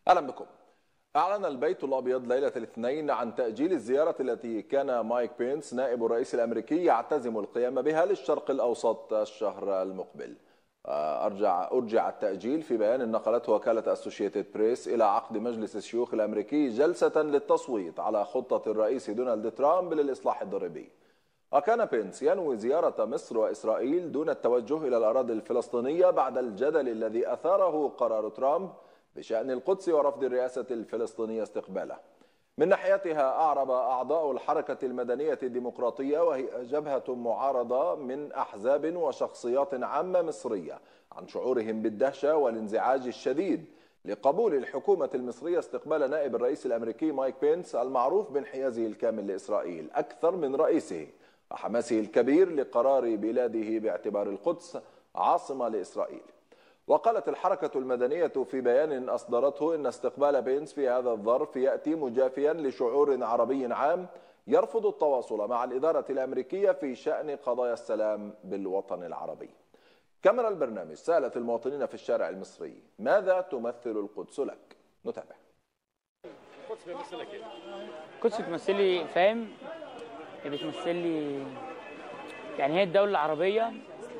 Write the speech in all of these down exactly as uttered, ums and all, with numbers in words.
أهلا بكم. أعلن البيت الأبيض ليلة الاثنين عن تأجيل الزيارة التي كان مايك بينس نائب الرئيس الأمريكي يعتزم القيام بها للشرق الأوسط الشهر المقبل. أرجع أرجع التأجيل في بيان نقلته وكالة أسوشيتد بريس إلى عقد مجلس الشيوخ الأمريكي جلسة للتصويت على خطة الرئيس دونالد ترامب للإصلاح الضريبي. وكان بينس ينوي زيارة مصر وإسرائيل دون التوجه إلى الأراضي الفلسطينية بعد الجدل الذي أثاره قرار ترامب بشأن القدس ورفض الرئاسة الفلسطينية استقباله. من ناحيتها أعرب أعضاء الحركة المدنية الديمقراطية وهي جبهة معارضة من أحزاب وشخصيات عامة مصرية عن شعورهم بالدهشة والانزعاج الشديد لقبول الحكومة المصرية استقبال نائب الرئيس الأمريكي مايك بينس المعروف بانحيازه الكامل لإسرائيل أكثر من رئيسه وحماسه الكبير لقرار بلاده باعتبار القدس عاصمة لإسرائيل. وقالت الحركة المدنية في بيان أصدرته إن استقبال بينس في هذا الظرف يأتي مجافيا لشعور عربي عام يرفض التواصل مع الإدارة الأمريكية في شأن قضايا السلام بالوطن العربي. كاميرا البرنامج سألت المواطنين في الشارع المصري: ماذا تمثل القدس لك؟ نتابع. القدس بتمثل لك ايه؟ القدس بتمثل لي، فاهم؟ بتمثل لي يعني هي الدولة العربية،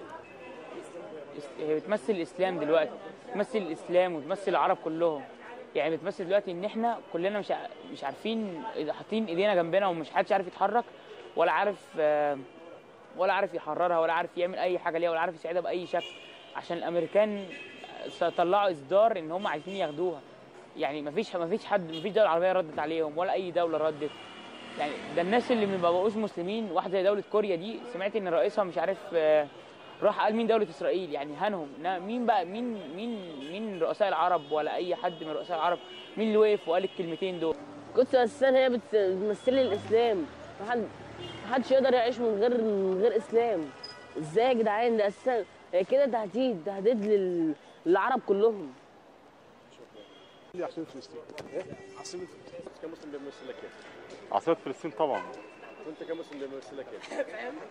هي بتمثل الاسلام دلوقتي، بتمثل الاسلام وبتمثل العرب كلهم. يعني بتمثل دلوقتي ان احنا كلنا مش مش عارفين، حاطين ايدينا جنبنا ومش حدش عارف يتحرك ولا عارف ولا عارف يحررها ولا عارف يعمل اي حاجه ليها ولا عارف يساعدها باي شكل، عشان الامريكان طلعوا اصدار ان هم عايزين ياخدوها. يعني مفيش مفيش حد مفيش دوله عربيه ردت عليهم ولا اي دوله ردت. يعني ده الناس اللي ما بقوش مسلمين، واحده زي دوله كوريا دي سمعت ان رئيسها مش عارف راح قال مين دولة إسرائيل، يعني هنهم. مين بقى مين مين مين رؤساء العرب ولا أي حد من رؤساء العرب مين اللي وقف وقال الكلمتين دول؟ القدس أساسا هي بتمثل لي الإسلام، محدش يقدر يعيش من غير من غير إسلام. إزاي يا جدعان؟ ده أساسا هي كده تهديد تهديد للعرب كلهم. شكرا. عاصمة فلسطين. إيه؟ عاصمة فلسطين كمسلم بيمثل لك إيه؟ عاصمة فلسطين طبعا. وأنت كمسلم بيمثل لك إيه؟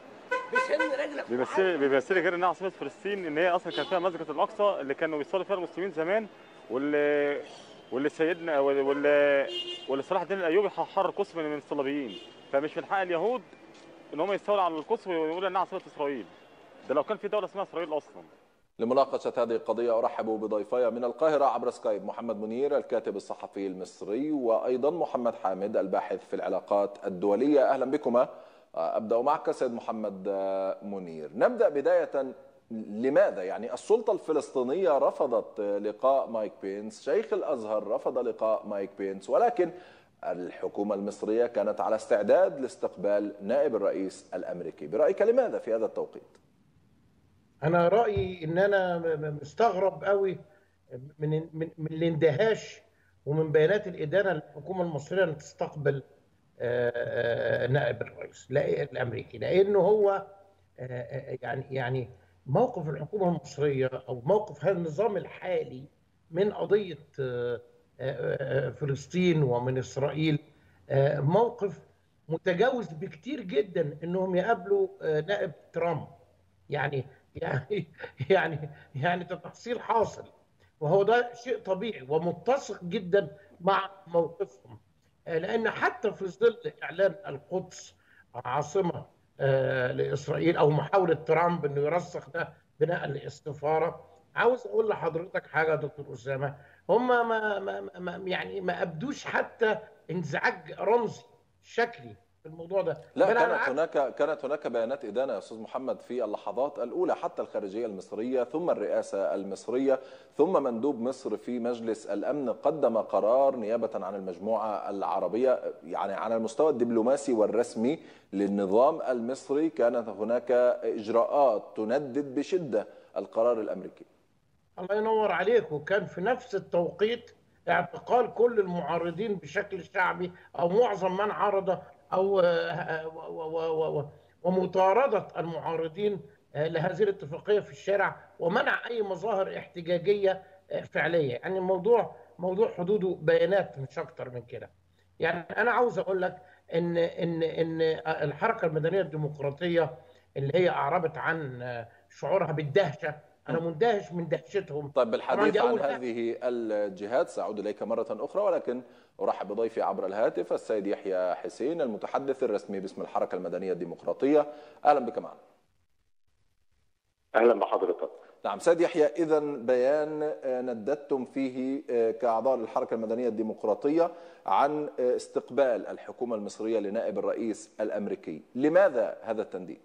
بيمثل بيمثل غير انها عاصمه فلسطين، ان هي اصلا كان فيها مسجد الاقصى اللي كانوا بيصلوا فيها المسلمين زمان، واللي واللي سيدنا واللي واللي صلاح الدين الايوبي حرر القدس من الصليبيين، فمش من حق اليهود ان هم يستولوا على القدس ويقولوا انها عاصمه اسرائيل. ده لو كان في دوله اسمها اسرائيل اصلا. لمناقشه هذه القضيه ارحب بضيفي من القاهره عبر سكايب: محمد منير الكاتب الصحفي المصري، وايضا محمد حامد الباحث في العلاقات الدوليه. اهلا بكما. أبدأ معك سيد محمد منير. نبدأ بداية، لماذا يعني السلطة الفلسطينية رفضت لقاء مايك بينس، شيخ الأزهر رفض لقاء مايك بينس، ولكن الحكومة المصرية كانت على استعداد لاستقبال نائب الرئيس الأمريكي؟ برأيك لماذا في هذا التوقيت؟ أنا رأيي إن أنا مستغرب قوي من من من الاندهاش ومن بيانات الإدانة للحكومة المصرية أن تستقبل نائب الرئيس الامريكي، لانه هو يعني يعني موقف الحكومه المصريه او موقف هذا النظام الحالي من قضيه فلسطين ومن اسرائيل موقف متجاوز بكتير جدا انهم يقابلوا نائب ترامب. يعني يعني يعني يعني ده تحصيل حاصل، وهو ده شيء طبيعي ومتسق جدا مع موقفهم، لأن حتى في ظل إعلان القدس عاصمة لإسرائيل أو محاولة ترامب إنه يرسخ ده بناء للسفارة، عاوز أقول لحضرتك حاجة يا دكتور أسامة، هم ما, ما, ما يعني ما أبدوش حتى انزعاج رمزي شكلي في الموضوع ده. لا، كانت هناك كانت هناك بيانات إدانة يا أستاذ محمد في اللحظات الأولى، حتى الخارجية المصرية ثم الرئاسة المصرية ثم مندوب مصر في مجلس الأمن قدم قرار نيابة عن المجموعة العربية. يعني على المستوى الدبلوماسي والرسمي للنظام المصري كانت هناك إجراءات تندد بشدة القرار الأمريكي. الله ينور عليك. وكان في نفس التوقيت اعتقال كل المعارضين بشكل شعبي أو معظم من عارض أو ومطاردة المعارضين لهذه الاتفاقية في الشارع ومنع أي مظاهر احتجاجية فعلية. يعني الموضوع موضوع حدوده بيانات مش أكتر من كده. يعني أنا عاوز أقول لك إن إن إن الحركة المدنية الديمقراطية اللي هي أعربت عن شعورها بالدهشة انا مندهش من دهشتهم. طيب بالحديث عن هذه الجهات سأعود إليك مرة أخرى، ولكن أرحب بضيفي عبر الهاتف السيد يحيى حسين المتحدث الرسمي باسم الحركة المدنية الديمقراطية. أهلا بك معنا. أهلا بحضرتك. نعم سيد يحيى، إذا بيان نددتم فيه كأعضاء للحركة المدنية الديمقراطية عن استقبال الحكومة المصرية لنائب الرئيس الأمريكي، لماذا هذا التنديد؟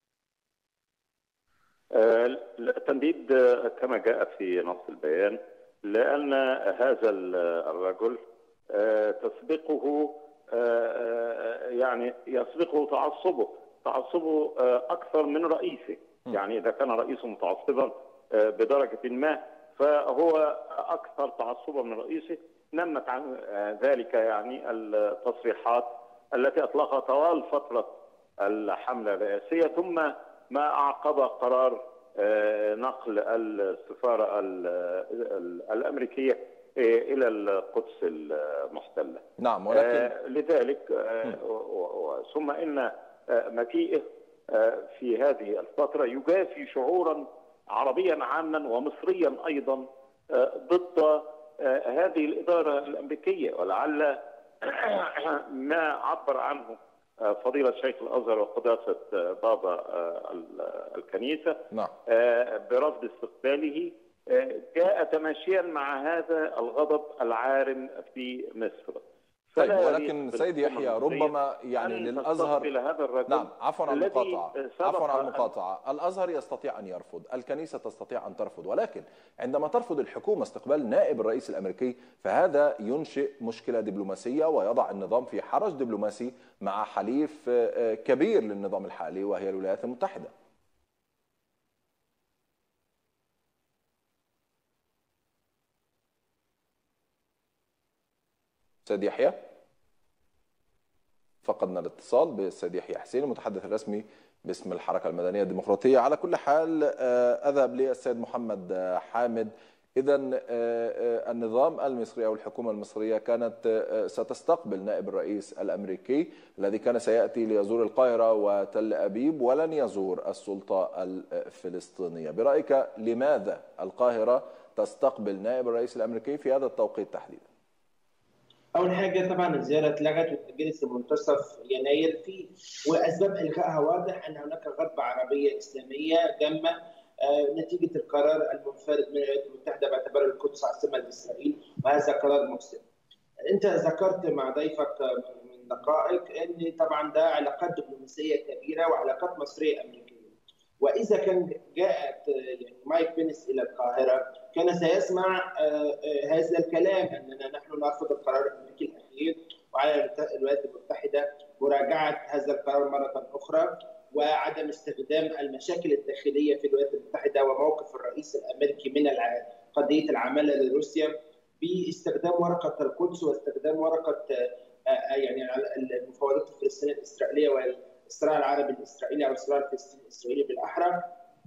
التنديد كما جاء في نص البيان لأن هذا الرجل تسبقه يعني يسبقه تعصبه تعصبه أكثر من رئيسه. يعني إذا كان رئيسه متعصبا بدرجة ما فهو أكثر تعصبا من رئيسه. نمت عن ذلك يعني التصريحات التي أطلقها طوال فترة الحملة الرئاسية، ثم ما أعقب قرار نقل السفارة الأمريكية إلى القدس المحتلة. نعم، ولكن لذلك ثم إن مجيئه في هذه الفترة يجافي شعورا عربيا عاما ومصريا أيضا ضد هذه الإدارة الأمريكية، ولعل ما عبر عنه فضيلة شيخ الأزهر وقداسة بابا الكنيسة نعم. برفض استقباله جاء تماشيا مع هذا الغضب العارم في مصر. طيب ولكن سيد يحيى ربما يعني للأزهر نعم عفوا عن المقاطعة عفوا عن المقاطعة الأزهر يستطيع أن يرفض، الكنيسة تستطيع أن ترفض، ولكن عندما ترفض الحكومة استقبال نائب الرئيس الأمريكي فهذا ينشئ مشكلة دبلوماسية ويضع النظام في حرج دبلوماسي مع حليف كبير للنظام الحالي وهي الولايات المتحدة. سيد يحيى فقدنا الاتصال بالسيد يحيى حسين المتحدث الرسمي باسم الحركة المدنية الديمقراطية. على كل حال أذهب للسيد محمد حامد. إذا النظام المصري أو الحكومة المصرية كانت ستستقبل نائب الرئيس الأمريكي الذي كان سيأتي ليزور القاهرة وتل أبيب ولن يزور السلطة الفلسطينية. برأيك لماذا القاهرة تستقبل نائب الرئيس الأمريكي في هذا التوقيت تحديدا؟ أول حاجة طبعا الزيارة اتلغت وتأجلت لمنتصف يناير، في وأسباب إلغائها واضح أن هناك غضبة عربية إسلامية جامة نتيجة القرار المنفرد من الولايات المتحدة باعتبار القدس عاصمة لإسرائيل، وهذا قرار مفسد. أنت ذكرت مع ضيفك من دقائق أن طبعا ده علاقات دبلوماسية كبيرة وعلاقات مصرية أمريكية، وإذا كان جاءت يعني مايك بينس إلى القاهرة كان سيسمع هذا الكلام أننا نحن نرفض القرار الأمريكي الأخير، وعلى الولايات المتحدة مراجعة هذا القرار مرة أخرى، وعدم استخدام المشاكل الداخلية في الولايات المتحدة وموقف الرئيس الأمريكي من قضية العمالة لروسيا باستخدام ورقة القدس واستخدام ورقة يعني المفاوضات الفلسطينية الإسرائيلية والصراع العربي الإسرائيلي أو الصراع الفلسطيني الإسرائيلي بالأحرى.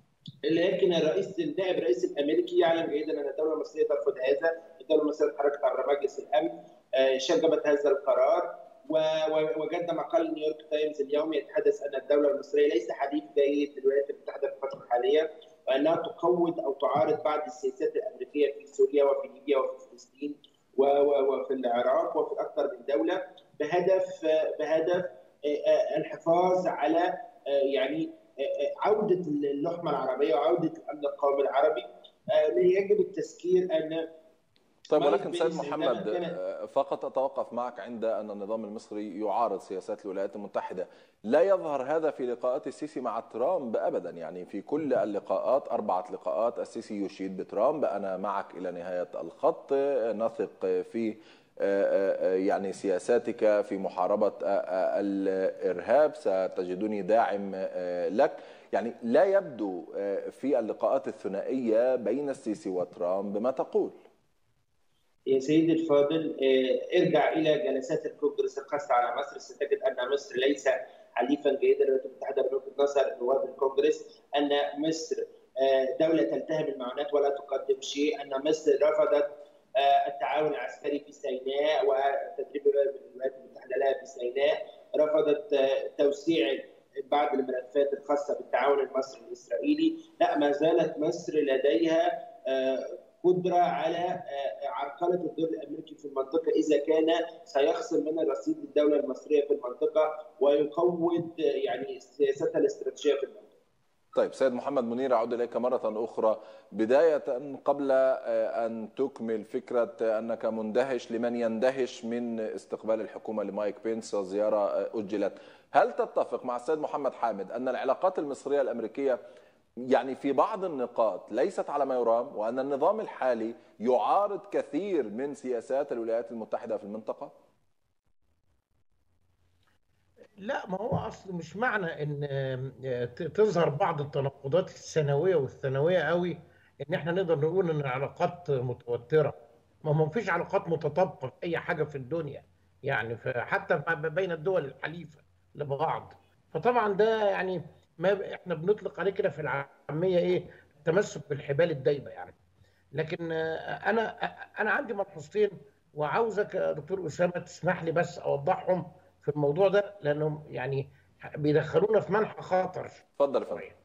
لكن الرئيس النائب الرئيس الامريكي يعلم جيدا ان الدوله المصريه ترفض هذا، الدوله المصريه تحركت عبر مجلس الامن شجبت هذا القرار، ووجدنا مقال نيويورك تايمز اليوم يتحدث ان الدوله المصريه ليس حليف جيد للولايات المتحده في الفتره الحاليه، وانها تقوض او تعارض بعض السياسات الامريكيه في سوريا وفي ليبيا وفي فلسطين وفي العراق وفي اكثر من دوله بهدف بهدف الحفاظ على يعني عودة اللحمة العربية وعودة الأمن القومي العربي. يجب التذكير أن طيب ولكن سيد محمد فقط أتوقف معك عند أن النظام المصري يعارض سياسات الولايات المتحدة. لا يظهر هذا في لقاءات السيسي مع ترامب أبدا، يعني في كل اللقاءات أربعة لقاءات السيسي يشيد بترامب أنا معك إلى نهاية الخط، نثق في يعني سياساتك في محاربة الإرهاب، ستجدني داعم لك. يعني لا يبدو في اللقاءات الثنائية بين السيسي وترامب بما تقول. يا سيدي الفاضل ارجع إلى جلسات الكونغرس الخاصة على مصر، ستجد أن مصر ليس حليفا جيدا للولايات المتحدة من وجهة نظر نواب الكونغرس، أن مصر دولة تلتهم المعونات ولا تقدم شيء، أن مصر رفضت التعاون العسكري في سيناء وتدريب الولايات المتحدة لها في سيناء، رفضت توسيع بعض الملفات الخاصه بالتعاون المصري الاسرائيلي، لا ما زالت مصر لديها قدره على عرقله الدور الامريكي في المنطقه اذا كان سيخصم من رصيد الدوله المصريه في المنطقه ويقوض يعني سياستها الاستراتيجيه في المنطقه. طيب سيد محمد منير، أعود إليك مرة أخرى. بداية قبل أن تكمل فكرة أنك مندهش لمن يندهش من استقبال الحكومة لمايك بينس وزيارة أجلت، هل تتفق مع السيد محمد حامد أن العلاقات المصرية الأمريكية يعني في بعض النقاط ليست على ما يرام، وأن النظام الحالي يعارض كثير من سياسات الولايات المتحدة في المنطقة؟ لا، ما هو اصل مش معنى ان تظهر بعض التناقضات السنويه والثانويه قوي ان احنا نقدر نقول ان العلاقات متوتره. ما ما فيش علاقات متطابقه في اي حاجه في الدنيا، يعني حتى بين الدول الحليفه لبعض. فطبعا ده يعني ما احنا بنطلق عليه كده في العاميه ايه، التمسك بالحبال الدايبه يعني. لكن انا انا عندي ملحوظتين وعاوزك يا دكتور اسامه تسمح لي بس اوضحهم في الموضوع ده، لانهم يعني بيدخلونا في منحى خطر. اتفضل يا فندم.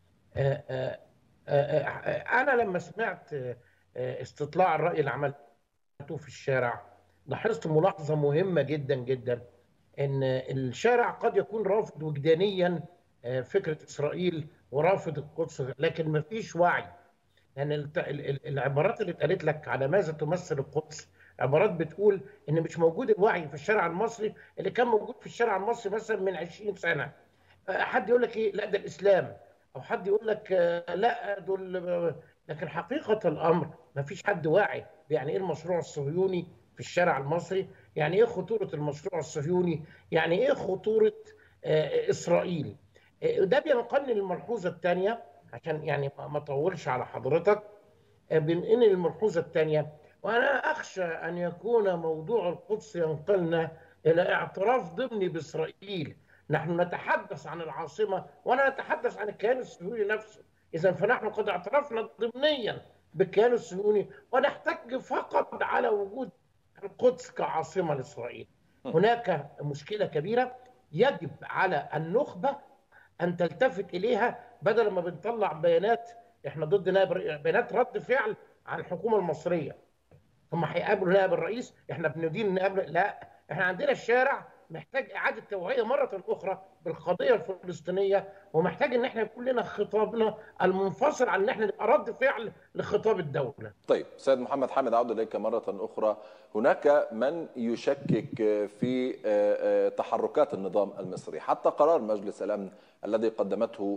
انا لما سمعت استطلاع الراي اللي عملته في الشارع لاحظت ملاحظه مهمه جدا جدا، ان الشارع قد يكون رافض وجدانيا فكره اسرائيل ورافض القدس، لكن ما فيش وعي. يعني العبارات اللي اتقالت لك على ماذا تمثل القدس عبارات بتقول ان مش موجود الوعي في الشارع المصري اللي كان موجود في الشارع المصري مثلا من عشرين سنه. حد يقول لك ايه، لا ده الاسلام، او حد يقول لك لا دول. لكن حقيقه الامر ما فيش حد واعي يعني ايه المشروع الصهيوني في الشارع المصري، يعني ايه خطوره المشروع الصهيوني، يعني ايه خطوره اسرائيل. ده بينقلني للملحوظه الثانيه عشان يعني ما اطولش على حضرتك. بنقل الملحوظه الثانيه، وأنا أخشى أن يكون موضوع القدس ينقلنا إلى اعتراف ضمني بإسرائيل. نحن نتحدث عن العاصمة ولا نتحدث عن الكيان الصهيوني نفسه. إذا فنحن قد اعترفنا ضمنيا بالكيان الصهيوني ونحتج فقط على وجود القدس كعاصمة لإسرائيل. هناك مشكلة كبيرة يجب على النخبة أن تلتفت إليها، بدل ما بنطلع بيانات إحنا ضد بيانات رد فعل عن الحكومة المصرية. هم هيقابلوا نائب الرئيس، احنا بندين نقابل، لا، احنا عندنا الشارع محتاج اعاده توعيه مره اخرى بالقضيه الفلسطينيه، ومحتاج ان احنا يكون لنا خطابنا المنفصل عن ان احنا نبقى رد فعل لخطاب الدوله. طيب سيد محمد حامد، اعود اليك مره اخرى. هناك من يشكك في تحركات النظام المصري، حتى قرار مجلس الامن الذي قدمته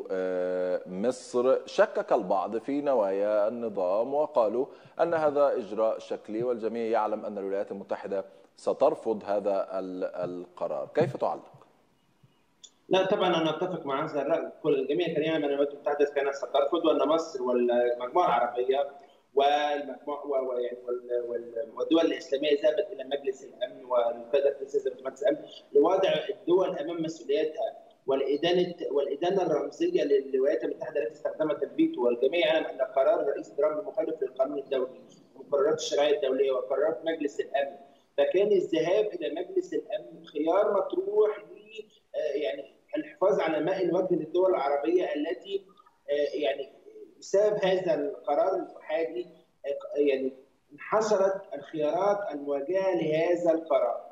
مصر شكك البعض في نوايا النظام وقالوا ان هذا اجراء شكلي، والجميع يعلم ان الولايات المتحده سترفض هذا القرار، كيف تعلق؟ لا طبعا انا اتفق مع هذا الراي. كل الجميع كان يعلم ان الولايات المتحده كانت سترفض، وان مصر والمجموعه العربيه والمجموعه ويعني والدول الاسلاميه ذهبت الى مجلس الامن والقياده السياسيه لمجلس الامن لوضع الدول امام مسؤولياتها والادانه والادانه الرمزيه للولايات المتحده التي استخدمت الفيتو. والجميع يعلم ان قرار الرئيس ترامب مخالف للقانون الدولي ومقررات الشرعيه الدوليه وقرارات مجلس الامن، فكان الذهاب الى مجلس الامن خيار مطروح ل يعني الحفاظ على ماء الوجه للدول العربيه التي يعني بسبب هذا القرار الحالي يعني انحصرت الخيارات المواجهه لهذا القرار.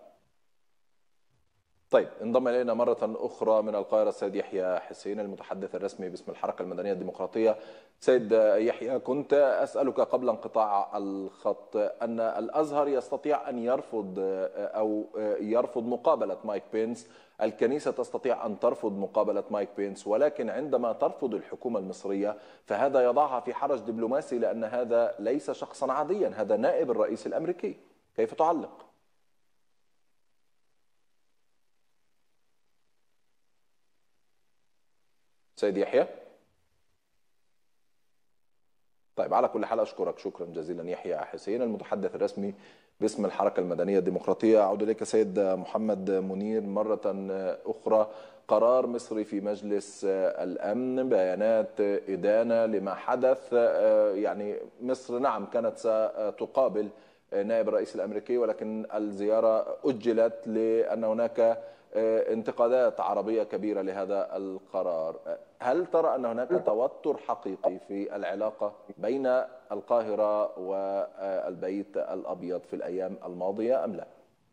طيب انضم الينا مره اخرى من القاهره السيد يحيى حسين المتحدث الرسمي باسم الحركه المدنيه الديمقراطيه. سيد يحيى، كنت اسالك قبل انقطاع الخط ان الازهر يستطيع ان يرفض او يرفض مقابله مايك بينس، الكنيسه تستطيع ان ترفض مقابله مايك بينس، ولكن عندما ترفض الحكومه المصريه فهذا يضعها في حرج دبلوماسي، لان هذا ليس شخصا عاديا، هذا نائب الرئيس الامريكي، كيف تعلق؟ سيد يحيى؟ طيب على كل حال أشكرك شكرا جزيلا يحيى حسين المتحدث الرسمي باسم الحركة المدنية الديمقراطية. أعود إليك سيد محمد منير مرة أخرى. قرار مصري في مجلس الأمن، بيانات إدانة لما حدث، يعني مصر نعم كانت ستقابل نائب الرئيس الأمريكي ولكن الزيارة أجلت لأن هناك انتقادات عربية كبيرة لهذا القرار. هل ترى أن هناك توتر حقيقي في العلاقة بين القاهرة والبيت الأبيض في الأيام الماضية أم لا؟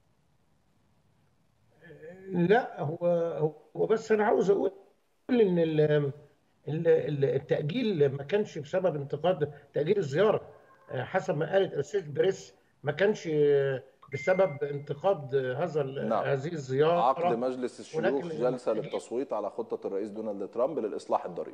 لا، هو هو بس أنا عاوز أقول إن التأجيل ما كانش بسبب انتقاد تأجيل الزيارة، حسب ما قالت أسيس بريس ما كانش بسبب انتقاد هذا نعم. هذه الزيارة. عقد مجلس الشيوخ جلسة للتصويت على خطة الرئيس دونالد ترامب للإصلاح الضريبي.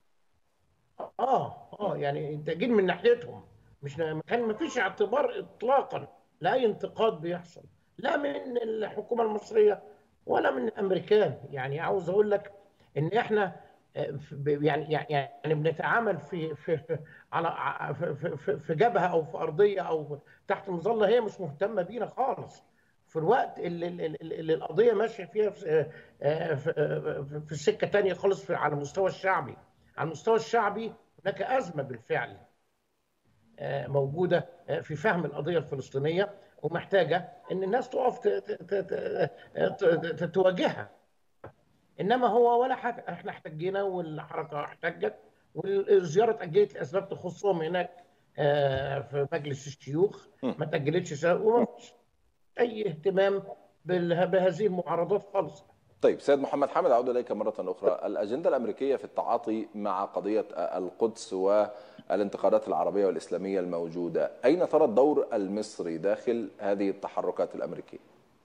اه اه يعني التأجيل من ناحيتهم، مش كان ما فيش اعتبار اطلاقا لاي انتقاد بيحصل، لا من الحكومة المصرية ولا من الامريكان. يعني عاوز اقول لك ان احنا يعني يعني بنتعامل في في على في في جبهه او في ارضيه او تحت مظله هي مش مهتمه بينا خالص، في الوقت اللي, اللي القضيه ماشيه فيها في, في السكه ثانيه خالص على المستوى الشعبي. على المستوى الشعبي هناك ازمه بالفعل موجوده في فهم القضيه الفلسطينيه، ومحتاجه ان الناس تقف تواجهها. انما هو ولا حاجه، احنا احتجينا والحركه احتجت والزياره اتاجلت لاسباب تخصهم هناك في مجلس الشيوخ، ما اتاجلتش وما فيش اي اهتمام بهذه المعارضات خالص. طيب سيد محمد حامد، اعود اليك مره اخرى. الاجنده الامريكيه في التعاطي مع قضيه القدس والانتقادات العربيه والاسلاميه الموجوده، اين ترى الدور المصري داخل هذه التحركات الامريكيه؟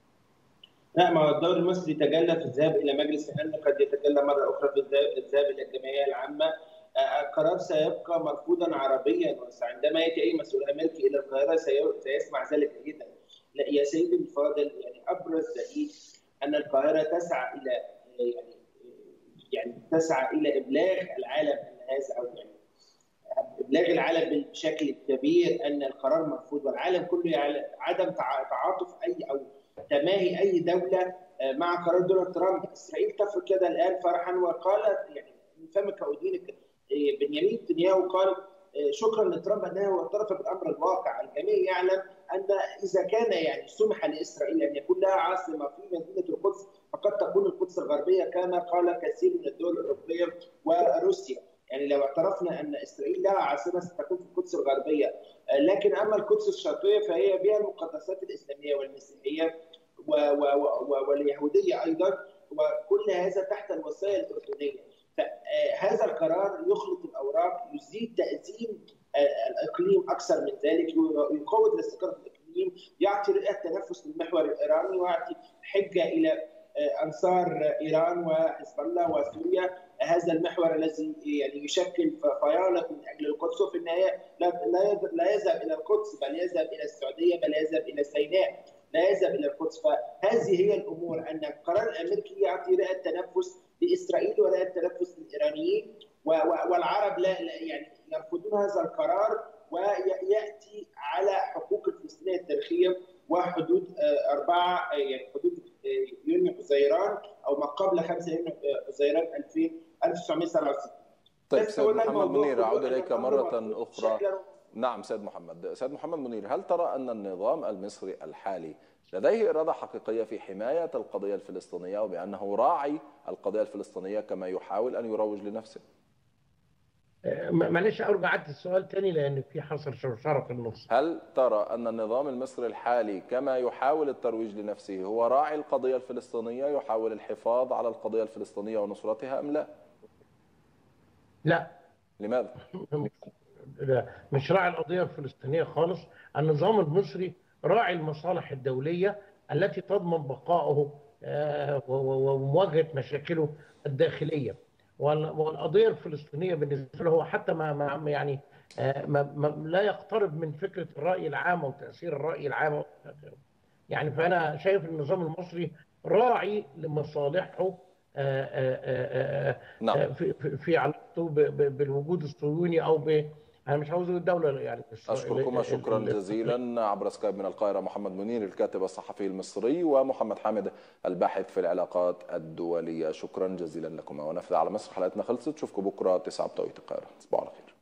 لا، ما الدور المصري تجلى في الذهاب الى مجلس الامن، قد يتجلى مره اخرى في الذهاب الى الجمعيه العامه. القرار سيبقى مرفوضا عربيا، وعندما ياتي اي مسؤول امريكي الى القاهره سيسمع ذلك جيدا. لا يا سيدي الفاضل، يعني ابرز دليل ان القاهره تسعى الى يعني يعني تسعى الى ابلاغ العالم ان هذا او يعني ابلاغ العالم بشكل كبير ان القرار مرفوض، والعالم كله يعلم عدم تعاطف اي او تماهي اي دوله مع قرار دونالد ترامب. اسرائيل تفرق يدها الان فرحا، وقالت يعني من فمك اودينك بنيامين نتنياهو قال شكرا لترامب انه اعترف بالامر الواقع. الجميع يعلم ان اذا كان يعني سمح لاسرائيل ان يكون لها عاصمه في مدينه القدس، فقد تكون القدس الغربيه كما قال كثير من الدول الاوروبيه وروسيا. يعني لو اعترفنا ان اسرائيل لها عاصمه ستكون في القدس الغربيه، لكن اما القدس الشرقيه فهي بها المقدسات الاسلاميه والمسيحيه واليهوديه ايضا، وكل هذا تحت الوصايا الاردنيه. فهذا القرار يخلط الاوراق، يزيد تأزيم الاقليم اكثر من ذلك، يقوض الاستقرار في الاقليم، يعطي رئه تنفس للمحور الايراني، ويعطي حجه الى انصار ايران وحزب الله وسوريا. هذا المحور الذي يعني يشكل فيالق من اجل القدس، وفي النهايه لا لا يذهب الى القدس، بل يذهب الى السعوديه، بل يذهب الى سيناء، لا يذهب الى القدس. فهذه هي الامور، ان القرار الامريكي يعطي رئه تنفس لاسرائيل ورئه تنفس للايرانيين، والعرب لا يعني يرفضون هذا القرار، وياتي على حقوق الفلسطينيه التاريخيه وحدود أربعة يعني حدود يونيو حزيران او ما قبل خمسة يونيو حزيران ألف وتسعمائة وسبعة وستين. طيب سيد محمد منير، اعود اليك مره اخرى. نعم سيد محمد، سيد محمد منير، هل ترى ان النظام المصري الحالي لديه إرادة حقيقية في حماية القضية الفلسطينية، وبأنه راعي القضية الفلسطينية كما يحاول أن يروج لنفسه؟ معلش ارجع عد السؤال تاني لان في حصل شرشره في النص. هل ترى ان النظام المصري الحالي كما يحاول الترويج لنفسه هو راعي القضيه الفلسطينيه، يحاول الحفاظ على القضيه الفلسطينيه ونصرتها ام لا؟ لا. لماذا؟ لا، مش راعي القضيه الفلسطينيه خالص. النظام المصري راعي المصالح الدوليه التي تضمن بقائه ومواجهه مشاكله الداخليه. والقضيه الفلسطينيه بالنسبه له هو حتى ما يعني ما ما لا يقترب من فكره الراي العام وتاثير الراي العام. يعني فانا شايف النظام المصري راعي لمصالحه نعم. في في علاقته بالوجود الصهيوني او ب انا مش عاوز اقول الدوله يعني. اشكركما شكرا جزيلا. عبر سكايب من القاهره محمد منير الكاتب الصحفي المصري، ومحمد حامد الباحث في العلاقات الدوليه. شكرا جزيلا لكما. ونفذ على مصر حلقتنا خلصت. اشوفكم بكره تسعة بتوقيت القاهره. تصبحوا على خير.